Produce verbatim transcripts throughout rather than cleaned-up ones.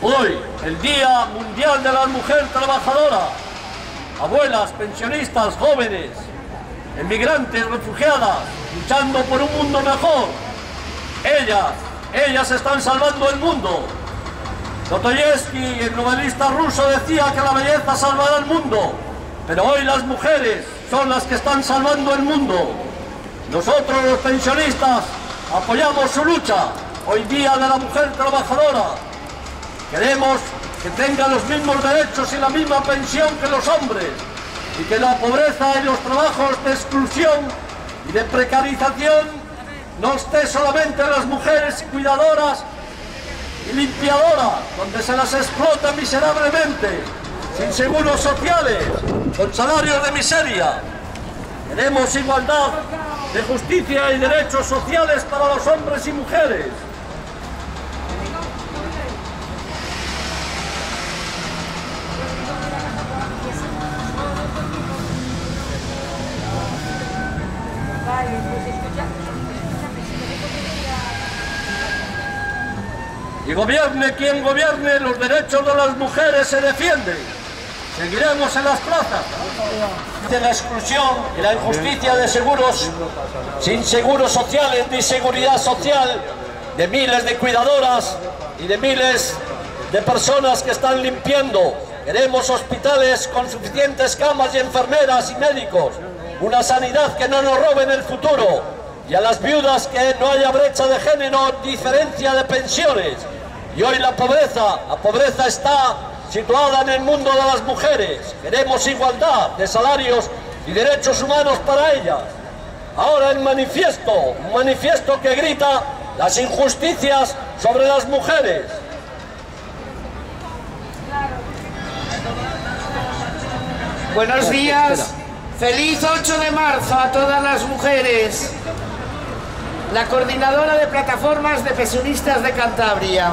Hoy, el Día Mundial de la Mujer Trabajadora. Abuelas, pensionistas, jóvenes, emigrantes, refugiadas, luchando por un mundo mejor. Ellas, ellas están salvando el mundo. Dostoyevsky, el novelista ruso, decía que la belleza salvará el mundo, pero hoy las mujeres son las que están salvando el mundo. Nosotros, los pensionistas, apoyamos su lucha. Hoy Día de la Mujer Trabajadora. Queremos que tengan los mismos derechos y la misma pensión que los hombres, y que la pobreza y los trabajos de exclusión y de precarización no esté solamente en las mujeres cuidadoras y limpiadoras, donde se las explota miserablemente, sin seguros sociales, con salarios de miseria. Queremos igualdad de justicia y derechos sociales para los hombres y mujeres. Y gobierne quien gobierne, los derechos de las mujeres se defienden. Seguiremos en las plazas. De la exclusión y la injusticia de seguros, sin seguros sociales ni seguridad social, de miles de cuidadoras y de miles de personas que están limpiando. Queremos hospitales con suficientes camas y enfermeras y médicos, una sanidad que no nos robe en el futuro, y a las viudas que no haya brecha de género, diferencia de pensiones. Y hoy la pobreza, la pobreza está situada en el mundo de las mujeres. Queremos igualdad de salarios y derechos humanos para ellas. Ahora el manifiesto, un manifiesto que grita las injusticias sobre las mujeres. Buenos días, feliz ocho de marzo a todas las mujeres. La coordinadora de plataformas de pensionistas de Cantabria.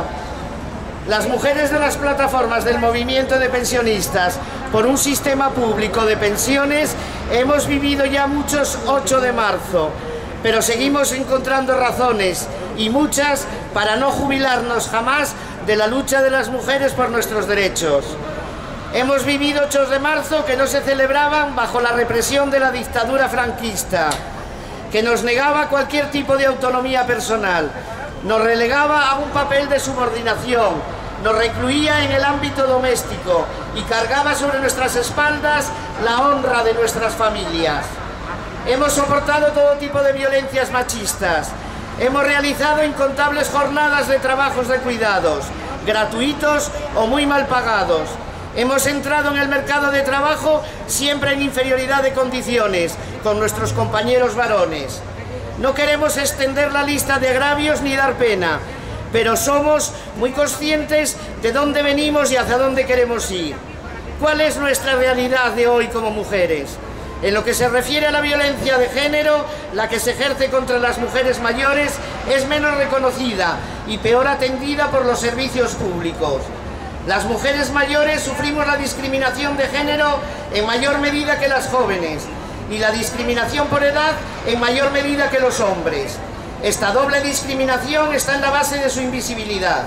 Las mujeres de las plataformas del movimiento de pensionistas por un sistema público de pensiones hemos vivido ya muchos ocho de marzo, pero seguimos encontrando razones, y muchas, para no jubilarnos jamás de la lucha de las mujeres por nuestros derechos. Hemos vivido ocho de marzo que no se celebraban bajo la represión de la dictadura franquista, que nos negaba cualquier tipo de autonomía personal, nos relegaba a un papel de subordinación, nos recluía en el ámbito doméstico y cargaba sobre nuestras espaldas la honra de nuestras familias. Hemos soportado todo tipo de violencias machistas, hemos realizado incontables jornadas de trabajos de cuidados, gratuitos o muy mal pagados. Hemos entrado en el mercado de trabajo siempre en inferioridad de condiciones con nuestros compañeros varones. No queremos extender la lista de agravios ni dar pena, pero somos muy conscientes de dónde venimos y hacia dónde queremos ir. ¿Cuál es nuestra realidad de hoy como mujeres? En lo que se refiere a la violencia de género, la que se ejerce contra las mujeres mayores es menos reconocida y peor atendida por los servicios públicos. Las mujeres mayores sufrimos la discriminación de género en mayor medida que las jóvenes, y la discriminación por edad en mayor medida que los hombres. Esta doble discriminación está en la base de su invisibilidad.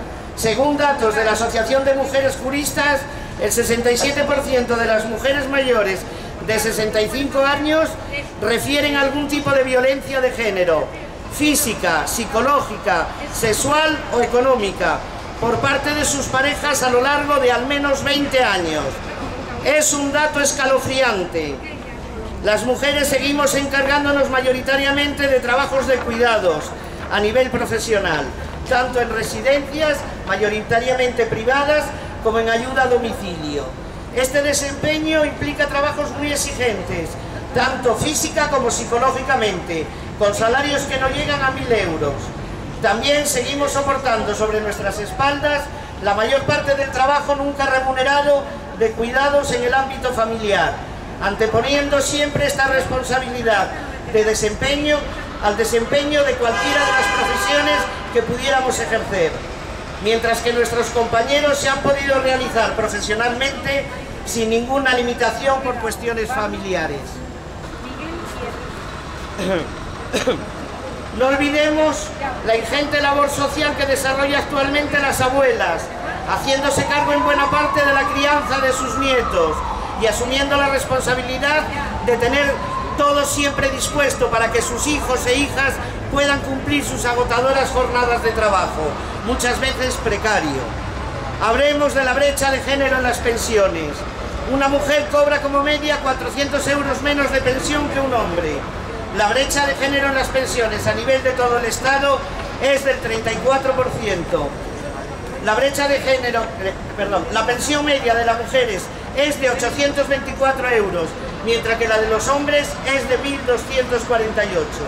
Según datos de la Asociación de Mujeres Juristas, el sesenta y siete por ciento de las mujeres mayores de sesenta y cinco años refieren algún tipo de violencia de género, física, psicológica, sexual o económica, por parte de sus parejas a lo largo de al menos veinte años. Es un dato escalofriante. Las mujeres seguimos encargándonos mayoritariamente de trabajos de cuidados a nivel profesional, tanto en residencias, mayoritariamente privadas, como en ayuda a domicilio. Este desempeño implica trabajos muy exigentes, tanto física como psicológicamente, con salarios que no llegan a mil euros. También seguimos soportando sobre nuestras espaldas la mayor parte del trabajo nunca remunerado de cuidados en el ámbito familiar, anteponiendo siempre esta responsabilidad de desempeño al desempeño de cualquiera de las profesiones que pudiéramos ejercer, mientras que nuestros compañeros se han podido realizar profesionalmente sin ninguna limitación por cuestiones familiares. No olvidemos la ingente labor social que desarrolla actualmente las abuelas, haciéndose cargo en buena parte de la crianza de sus nietos y asumiendo la responsabilidad de tener todo siempre dispuesto para que sus hijos e hijas puedan cumplir sus agotadoras jornadas de trabajo, muchas veces precario. Hablemos de la brecha de género en las pensiones. Una mujer cobra como media cuatrocientos euros menos de pensión que un hombre. La brecha de género en las pensiones a nivel de todo el Estado es del treinta y cuatro por ciento. La brecha de género, eh, perdón, la pensión media de las mujeres es de ochocientos veinticuatro euros, mientras que la de los hombres es de mil doscientos cuarenta y ocho.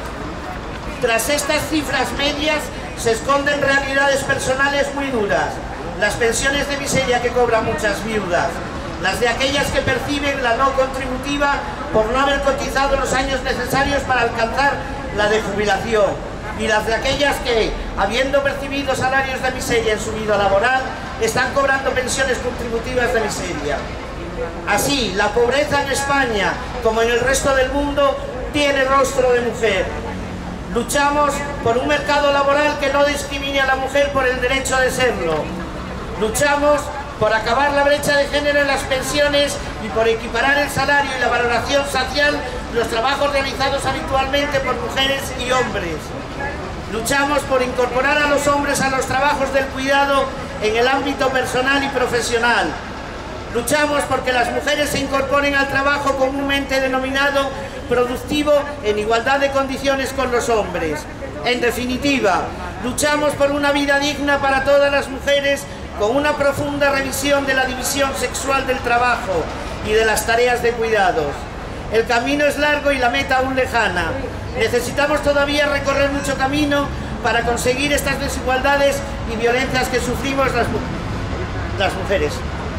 Tras estas cifras medias se esconden realidades personales muy duras. Las pensiones de miseria que cobran muchas viudas, las de aquellas que perciben la no contributiva por no haber cotizado los años necesarios para alcanzar la de jubilación, y las de aquellas que, habiendo percibido salarios de miseria en su vida laboral, están cobrando pensiones contributivas de miseria. Así, la pobreza en España, como en el resto del mundo, tiene rostro de mujer. Luchamos por un mercado laboral que no discrimine a la mujer por el derecho de serlo. Luchamos por acabar la brecha de género en las pensiones y por equiparar el salario y la valoración social los trabajos realizados habitualmente por mujeres y hombres. Luchamos por incorporar a los hombres a los trabajos del cuidado en el ámbito personal y profesional. Luchamos porque las mujeres se incorporen al trabajo comúnmente denominado productivo en igualdad de condiciones con los hombres. En definitiva, luchamos por una vida digna para todas las mujeres con una profunda revisión de la división sexual del trabajo y de las tareas de cuidados. El camino es largo y la meta aún lejana. Necesitamos todavía recorrer mucho camino para conseguir estas desigualdades y violencias que sufrimos las, las mujeres.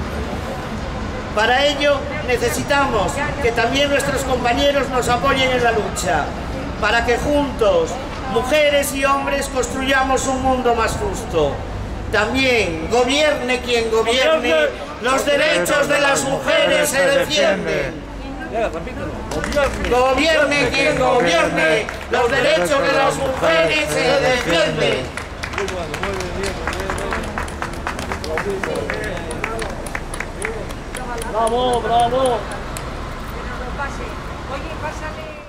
Para ello necesitamos que también nuestros compañeros nos apoyen en la lucha, para que juntos, mujeres y hombres, construyamos un mundo más justo. También, gobierne quien gobierne, los derechos de las mujeres se defienden. Gobierne quien gobierne, los derechos de las mujeres se defienden. Bravo, bravo. Oye, pásale.